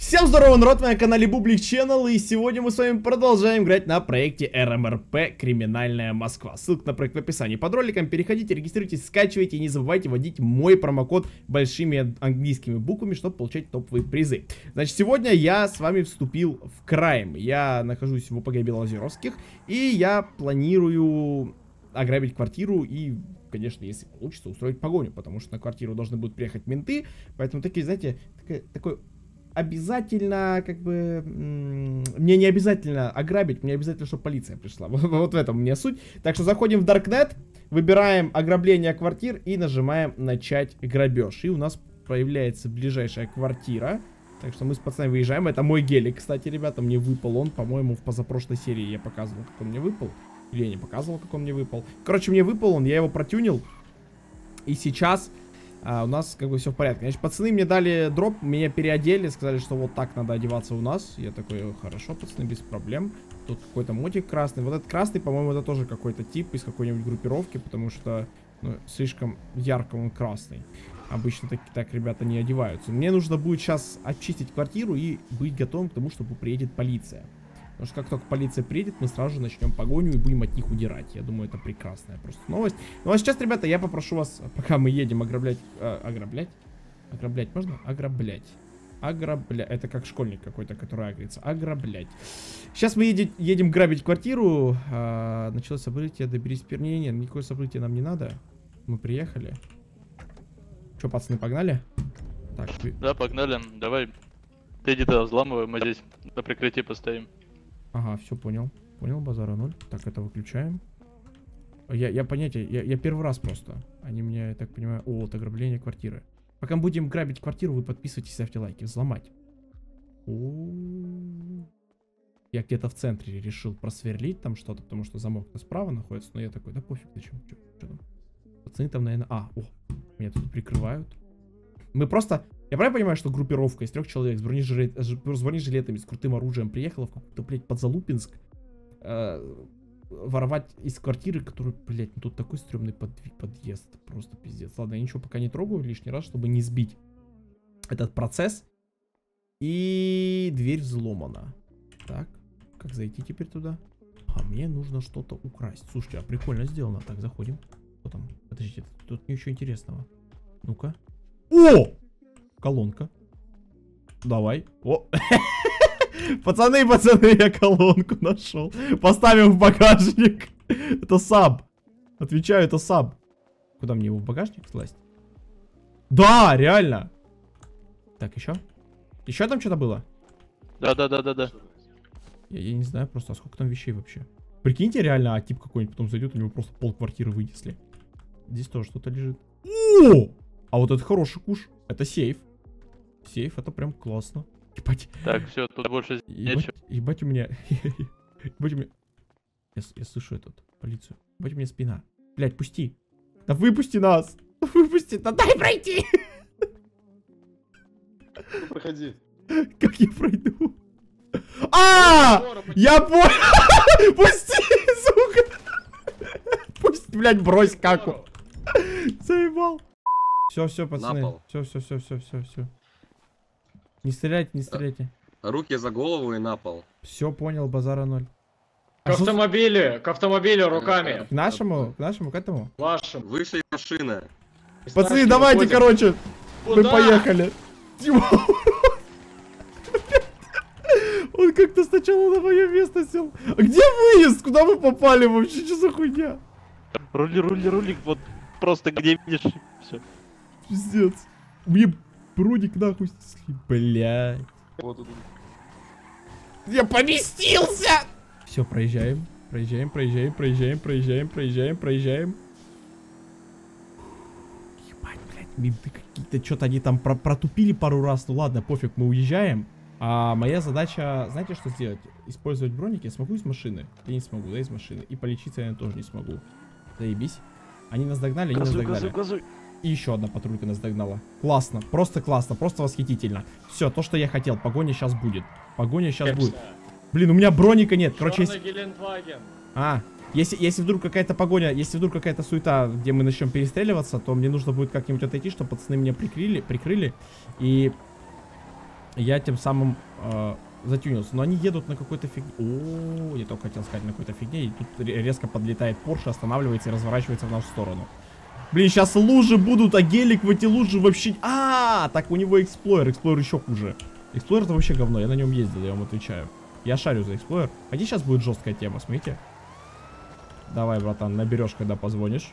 Всем здорово, народ, на канале Бублик Channel, и сегодня мы с вами продолжаем играть на проекте РМРП Криминальная Москва. Ссылка на проект в описании под роликом, переходите, регистрируйтесь, скачивайте и не забывайте вводить мой промокод большими английскими буквами, чтобы получать топовые призы. Значит, сегодня я с вами вступил в крайм, я нахожусь в ОПГ Белозеровских, и я планирую ограбить квартиру и, конечно, если получится, устроить погоню, потому что на квартиру должны будут приехать менты, поэтому такие, знаете, такой... Обязательно, как бы, мне не обязательно ограбить, мне обязательно, чтобы полиция пришла. Вот в этом у меня суть. Так что заходим в Darknet, выбираем ограбление квартир и нажимаем начать грабеж. И у нас появляется ближайшая квартира. Так что мы с пацанами выезжаем. Это мой гелик, кстати, ребята, мне выпал он, по-моему, в позапрошлой серии я показывал, как он мне выпал. Или я не показывал, как он мне выпал. Короче, мне выпал он, я его протюнил. И сейчас... у нас как бы все в порядке. Значит, пацаны мне дали дроп, меня переодели, сказали, что вот так надо одеваться у нас. Я такой, хорошо, пацаны, без проблем. Тут какой-то мотик красный. Вот этот красный, по-моему, это тоже какой-то тип из какой-нибудь группировки, потому что слишком ярко он красный. Обычно так ребята не одеваются. Мне нужно будет сейчас очистить квартиру и быть готовым к тому, чтобы приедет полиция. Потому что как только полиция приедет, мы сразу же начнем погоню и будем от них удирать. Я думаю, это прекрасная просто новость. Ну а сейчас, ребята, я попрошу вас, пока мы едем ограблять... Ограблять можно? Ограблять. Это как школьник какой-то, который агрится. Ограблять. Сейчас мы едем грабить квартиру. Началось событие, доберись пернее. Нет, никакое событие нам не надо. Мы приехали. Че, пацаны, погнали? Так, да, погнали. Давай. Ты иди-то взламываем, мы здесь на прикрытии постоим. Ага, все понял. Понял, базара 0. Так, это выключаем. Я первый раз просто. Они меня, я так понимаю... О, вот ограбление квартиры. Пока мы будем грабить квартиру, вы подписывайтесь, ставьте лайки. Взломать. Я где-то в центре решил просверлить там что-то, потому что замок-то справа находится. Но я такой, да пофиг, зачем? Что там? Пацаны там, наверное... Меня тут прикрывают. Мы просто... Я правильно понимаю, что группировка из 3 человек с бронежилетами, с крутым оружием приехала в какой-то, блядь, Подзалупинск воровать из квартиры, которую, блядь, ну тут такой стрёмный подъезд. Просто пиздец. Ладно, я ничего пока не трогаю лишний раз, чтобы не сбить этот процесс. И дверь взломана. Так, как зайти теперь туда? А мне нужно что-то украсть. Слушайте, а прикольно сделано. Так, заходим. Что там? Подождите, тут ничего интересного. Ну-ка. О! Колонка. Давай. О! Пацаны, я колонку нашел. Поставим в багажник. Это саб. Отвечаю, это саб. Куда мне его в багажник слазить? Да, реально. Так, еще? Еще там что-то было? Да. Я не знаю просто, а сколько там вещей вообще. Прикиньте, реально, а тип какой-нибудь потом зайдет, у него просто полквартиры вынесли. Здесь тоже что-то лежит. О! А вот это хороший куш. Это сейф. Сейф, это прям классно. Ебать. Так, все, тут больше нечего. Ебать у меня... Ебать у меня... Я слышу этот, полицию. Ебать у меня спина. Блядь, пусти. Да выпусти нас. Выпусти, да дай пройти. Проходи. Как я пройду? Я понял. Пусти, сука. Пусть, блядь, брось каку. Заебал. Все, пацаны. Все. Не стреляйте. Руки за голову и на пол. Все, понял, базара 0. К автомобилю руками. К нашему, к этому? Вашим. Вышли из машины. Пацаны, давайте, короче. Мы поехали. Он как-то сначала на мое место сел. А где выезд? Куда мы попали вообще? Что за хуйня? Рули, вот просто где видишь, все. Пиздец. Мне бродик нахуй снесли. Блядь. Вот тут. Я поместился! Все, проезжаем. Проезжаем. Ебать, блядь, менты какие-то. Что-то они там протупили пару раз. Ну ладно, пофиг, мы уезжаем. А моя задача, знаете, что сделать? Использовать броник я смогу из машины? Я не смогу, да, из машины. И полечиться я тоже не смогу. Заебись. Они нас догнали, Газуй. И еще одна патрулька нас догнала. Классно, просто восхитительно. Все, то, что я хотел. Погоня сейчас будет. Будет. Блин, у меня броника нет. Короче, если вдруг какая-то погоня, если вдруг какая-то суета, где мы начнем перестреливаться, то мне нужно будет как-нибудь отойти, чтобы пацаны меня прикрыли. И я тем самым затюнился. Но они едут на какой-то фигне. О, я только хотел сказать на какой-то фигне. И тут резко подлетает Porsche, останавливается и разворачивается в нашу сторону. Блин, сейчас лужи будут, а гелик в эти лужи вообще... Так у него Explorer. Explorer еще хуже. Explorer это вообще говно, я на нем ездил, я вам отвечаю. Я шарю за Explorer. А где сейчас будет жесткая тема, смотрите. Давай, братан, наберешь, когда позвонишь.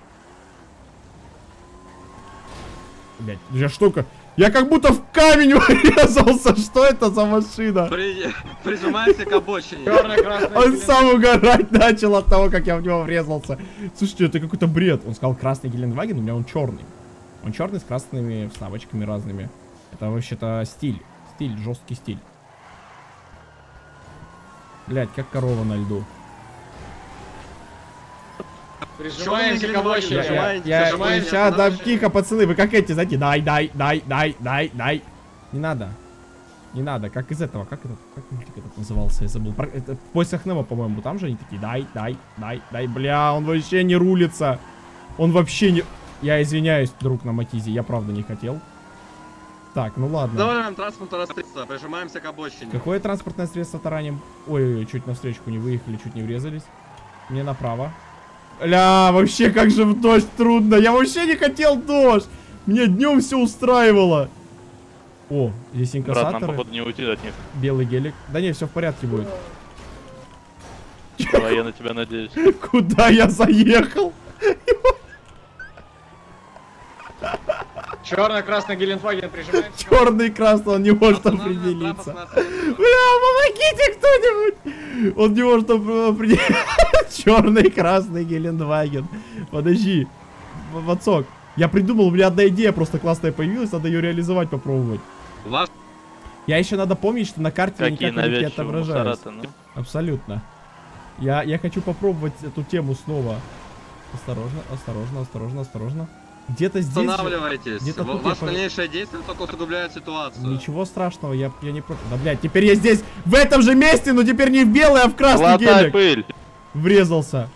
Блять, я штука. Я как будто в камень урезался. Что это за машина? Прижимайся к обочине. Он сам угорать начал от того, как я в него врезался. Слушайте, это какой-то бред. Он сказал красный Гелендваген, у меня он черный. Он черный с красными вставочками разными. Это вообще-то стиль. Стиль, жесткий стиль. Блять, как корова на льду. Прижимаемся к обочине. Я сейчас дам тихо, пацаны. Вы как эти, знаете, дай. Не надо. Не надо, как из этого, как мультик этот назывался, я забыл. Это в поисках Немо, по-моему, там же они такие, дай. Бля, он вообще не рулится. Он вообще не... Я извиняюсь, друг на Матизе, я правда не хотел. Так, ну ладно. Давай транспортное средство, прижимаемся к обочине. Какое транспортное средство тараним? Ой, чуть навстречу не выехали, чуть не врезались. Мне направо. Ля, вообще как же в дождь трудно. Я вообще не хотел дождь. Мне днем все устраивало. О, здесь инкассаторы. Брат, нам походу не уйти от них. Белый гелик. Да не, все в порядке будет. Давай, я на тебя надеюсь. Куда я заехал? Черно-красный Гелендваген прижимается. Черный и красный, он не может определиться. Бля, помогите кто-нибудь! Он не может определиться. Черный и красный Гелендваген. Подожди. Вацок. Я придумал, у меня одна идея просто классная появилась, надо ее реализовать, попробовать. Я еще надо помнить, что на карте я никак не отображаюсь. Абсолютно. Я хочу попробовать эту тему снова. Осторожно. Где-то здесь... Останавливайтесь. Ваше дальнейшее действие только усугубляет ситуацию. Ничего страшного, я не против. Да, блядь, теперь я здесь, в этом же месте, но теперь не в белый, а в красный гелик. Пыль. Врезался.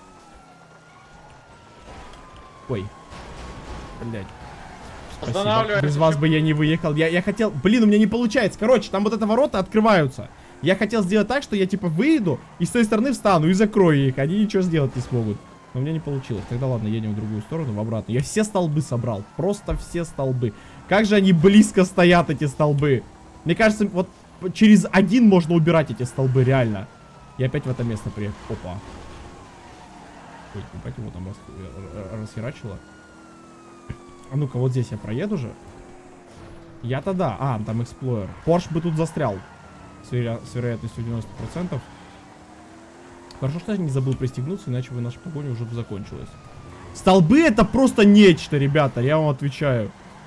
Ой. Блядь. Спасибо. Без вас бы я не выехал. Я хотел... Блин, у меня не получается. Короче, там вот это ворота открываются. Я хотел сделать так, что я типа выйду и с той стороны встану и закрою их. Они ничего сделать не смогут. Но у меня не получилось. Тогда ладно, едем в другую сторону, в обратную. Я все столбы собрал. Просто все столбы. Как же они близко стоят, эти столбы. Мне кажется, вот через один можно убирать эти столбы, реально. Я опять в это место приехал. Опа. Ой, опять его там расхерачило. А ну-ка, вот здесь я проеду же. Я-то да. А, там Explorer. Porsche бы тут застрял. С вероятностью 90%. Хорошо, что я не забыл пристегнуться, иначе бы наша погоня уже бы закончилась. Столбы это просто нечто, ребята, я вам отвечаю.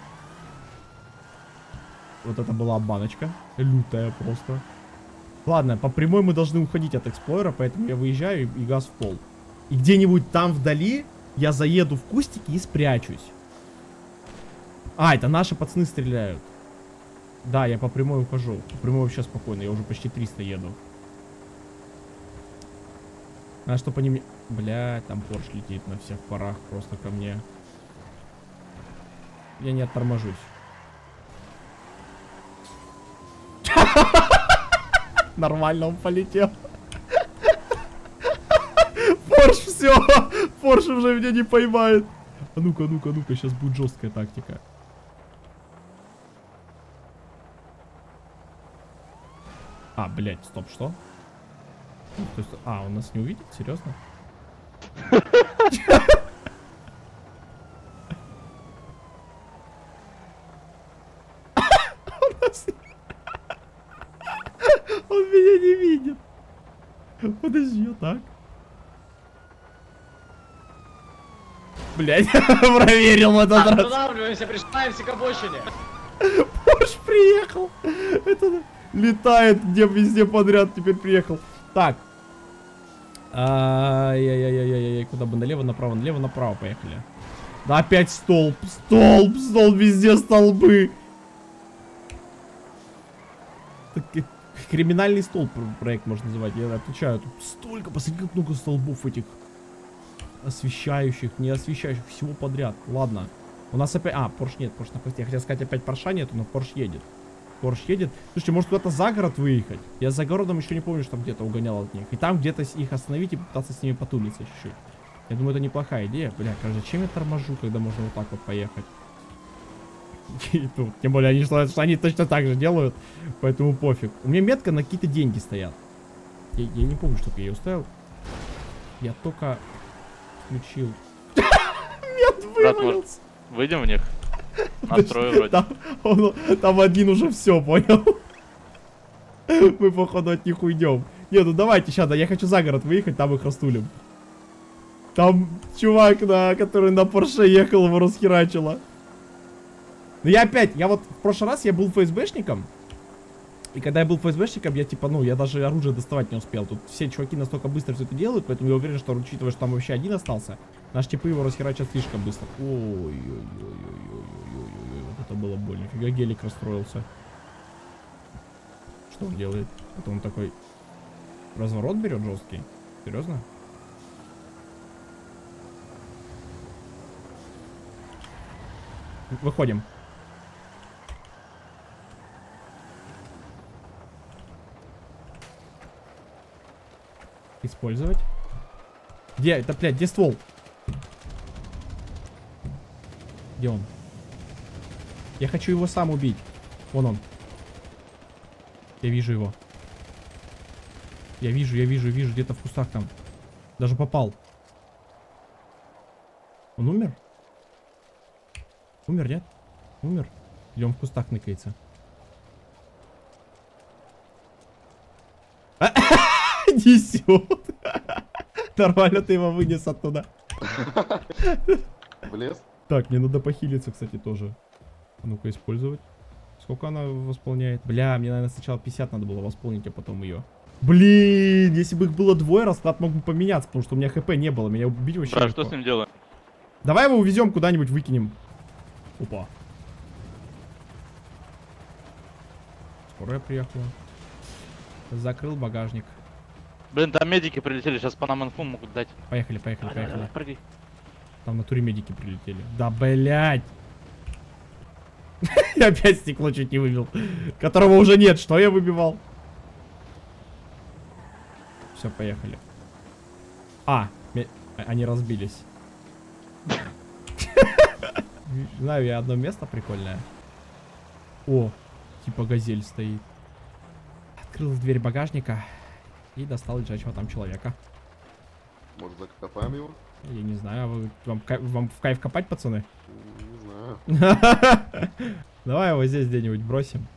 Вот это была обманочка. Лютая просто. Ладно, по прямой мы должны уходить от Explorer, поэтому я выезжаю и газ в пол. И где-нибудь там вдали я заеду в кустики и спрячусь. А, это наши пацаны стреляют. Да, я по прямой ухожу. По прямой вообще спокойно, я уже почти 300 еду. Надо, чтобы они мне... Бля, там Porsche летит на всех парах просто ко мне. Я не отторможусь. Нормально он полетел. Porsche, все. Porsche уже меня не поймает. А ну-ка, сейчас будет жесткая тактика. А, блядь, стоп, что? То есть, он нас не увидит? Серьезно? Он меня не видит. Подожди, так. Блять, проверил в этот раз. Останавливаемся, прижимаемся к обочине. Porsche приехал. Это летает где везде подряд, теперь приехал. Так. Куда бы? Налево, направо поехали. Да опять столб, везде столбы. Так, криминальный столб проект можно называть, я отвечаю. Тут столько, посмотри, как много столбов этих. Освещающих, не освещающих, всего подряд. Ладно. У нас опять... Porsche нет, Porsche на хвосте. Я хотел сказать, опять Porsche нету, но Porsche едет. Порш едет. Слушайте, может куда-то за город выехать? Я за городом еще не помню, что там где-то угонял от них. И там где-то их остановить и попытаться с ними потулиться чуть-чуть. Я думаю, это неплохая идея. Бля, зачем я торможу, когда можно вот так вот поехать? И тут, тем более они что они точно так же делают, поэтому пофиг. У меня метка на какие-то деньги стоят. Я не помню, чтобы я ее ставил. Я только включил. Мет вывалился. Выйдем в них. Настрою вроде. Там один уже все, понял? Мы, походу, от них уйдем. Не, ну давайте, сейчас, да, я хочу за город выехать, там их растулим. Там чувак, который на Порше ехал, его расхерачило. Ну я вот в прошлый раз я был ФСБшником. И когда я был ФСБшником, я типа, ну, я даже оружие доставать не успел. Тут все чуваки настолько быстро все это делают, поэтому я уверен, что, учитывая, что там вообще один остался, наши типы его расхерачат слишком быстро. Ой-ой-ой-ой-ой-ой-ой-ой. Вот это было больно. Фига гелик расстроился. Что он делает? Потом он такой разворот берет жесткий. Серьезно? Выходим. Использовать. Где? Это, блядь, где ствол? Где он? Я хочу его сам убить. Вон он. Я вижу его. Я вижу, где-то в кустах там. Даже попал. Он умер? Умер, нет? Умер? Или он в кустах ныкается? Несет. Нормально ты его вынес оттуда. Влез? Так, мне надо похилиться, кстати, тоже. А ну-ка, использовать. Сколько она восполняет? Бля, мне, наверное, сначала 50 надо было восполнить, а потом ее. Блин, если бы их было двое, расклад мог бы поменяться, потому что у меня хп не было. Меня убить вообще Да, легко. что с ним делаем? Давай его увезем куда-нибудь, выкинем. Опа. Скорая приехала. Закрыл багажник. Блин, там медики прилетели, сейчас по нам инфу могут дать. Поехали. Прыгай. Там на туре медики прилетели. Да, блять. Я опять стекло чуть не выбил. Которого уже нет. Что я выбивал? Все, поехали. Они разбились. Знаю я одно место прикольное. О, типа газель стоит. Открыл дверь багажника и достал лежачего там человека. Может, закопаем его? Я не знаю, вам в кайф копать, пацаны? Не знаю. Давай его здесь где-нибудь бросим.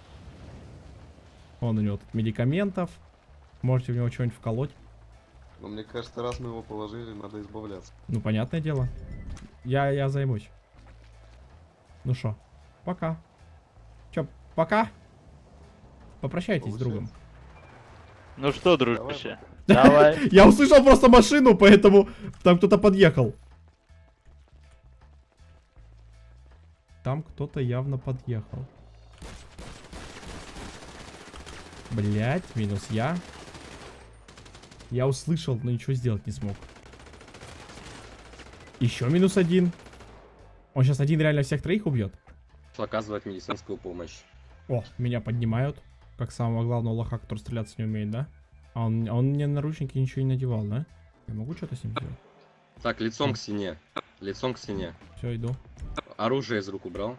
Вон у него тут медикаментов. Можете в него что-нибудь вколоть. Но мне кажется, раз мы его положили, надо избавляться. Ну, понятное дело. Я займусь. Ну шо, пока. Чё, пока? Попрощайтесь с другом. Ну что, дружище? Давай. Я услышал просто машину, поэтому там кто-то подъехал. Там кто-то явно подъехал. Блять, минус я. Я услышал, но ничего сделать не смог. Еще минус один. Он сейчас один реально всех троих убьет. Оказывать медицинскую помощь. О, меня поднимают. Как самого главного лоха, который стреляться не умеет, да? А он мне наручники ничего не надевал, да? Я могу что-то с ним сделать? Так, лицом к стене. Лицом к стене. Все, иду. Оружие из рук убрал.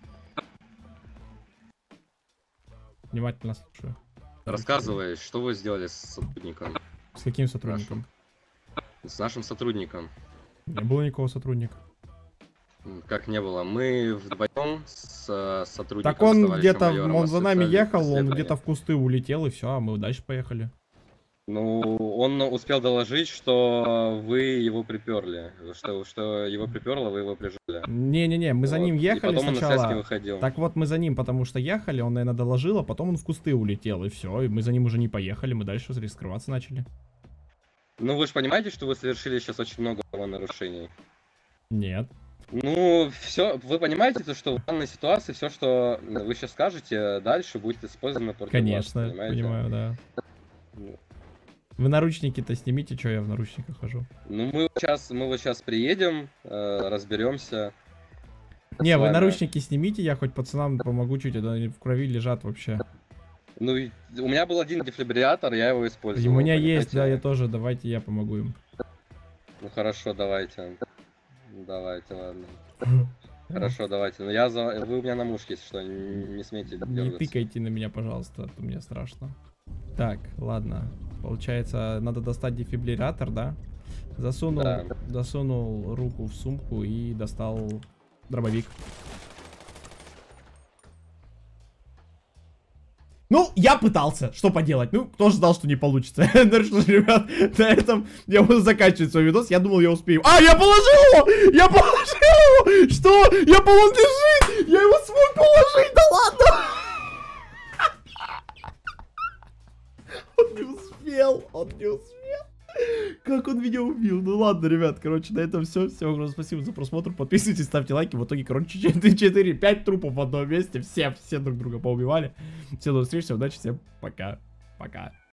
Внимательно слушаю. Рассказывай, что вы сделали с сотрудником? С каким сотрудником? С нашим сотрудником. Не было никакого сотрудника. Как не было? Мы вдвоем с сотрудником. Так он с где-то, майором он за нами осуществляли ехал, он расследование. где-то в кусты улетел, и все, а мы дальше поехали. Ну, он успел доложить, что вы его приперли. Что его приперло, вы его прижали. Не-не-не, мы за Вот. ним И ехали потом он на связь не сначала. выходил. Так вот, мы за ним, потому что ехали, он, наверное, доложил, а потом он в кусты улетел, и все, и мы за ним уже не поехали, мы дальше скрываться начали. Ну, вы же понимаете, что вы совершили сейчас очень много нарушений. Нет. Ну, все, вы понимаете, то, что в данной ситуации все, что вы сейчас скажете, дальше будет использовано против вас, Конечно, понимаете? понимаю, да. Ну. Вы наручники-то снимите, что я в наручниках хожу. Ну, мы вот сейчас приедем, разберемся. Не, с вы вами. наручники снимите, я хоть пацанам помогу чуть, а то они в крови лежат вообще. Ну, у меня был один дефибриллятор, я его У использовал. меня есть, понимаете? да, я тоже, давайте я помогу им. Ну хорошо, давайте. Давайте, ладно. Хорошо, давайте. Но вы у меня на мушке, если что, не смейте Не дергаться. тыкайте на меня, пожалуйста, а то мне страшно. Так, ладно. Получается, надо достать дефибриллятор, да? Засунул руку в сумку и достал дробовик. Ну, я пытался, что поделать. Ну, кто же знал, что не получится. Ну что ж, ребят, на этом я буду заканчивать свой видос. Я думал, я успею. А, я положил его! Я положил его! Что? Он лежит! Я его смог положить! Да ладно! Он не успел. Как он меня убил? Ну ладно, ребят, короче, на этом все. Всем огромное спасибо за просмотр. Подписывайтесь, ставьте лайки. В итоге, короче, 4-5 трупов в одном месте. Все друг друга поубивали. Всем до встречи, всем удачи, всем пока. Пока.